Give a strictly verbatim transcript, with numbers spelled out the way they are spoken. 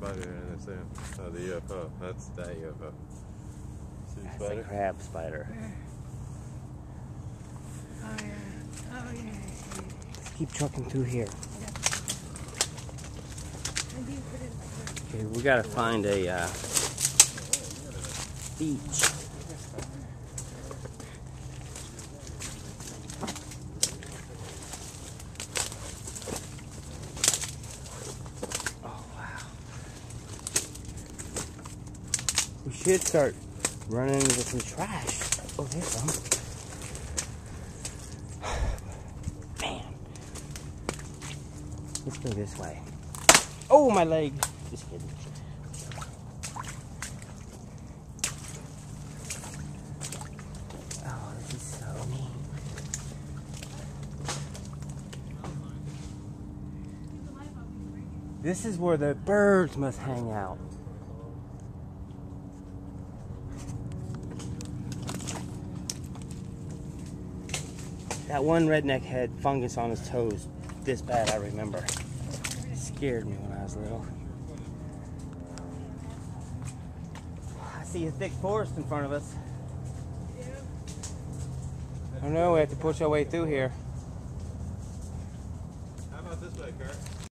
spider in the sand. Oh, the U F O. That's that U F O. See the That's spider? a crab spider. Oh yeah. Oh yeah. Let's keep trucking through here. Okay, we gotta find a uh, beach. Oh wow. We should start running into some trash. Oh, there's some. Man. Let's go this way. Oh, my leg. Just kidding. Oh, this is so neat. This is where the birds must hang out. That one redneck had fungus on his toes this bad, I remember. It scared me when I was little. I see a thick forest in front of us. Oh no, we have to push our way through here. How about this way, Kurt?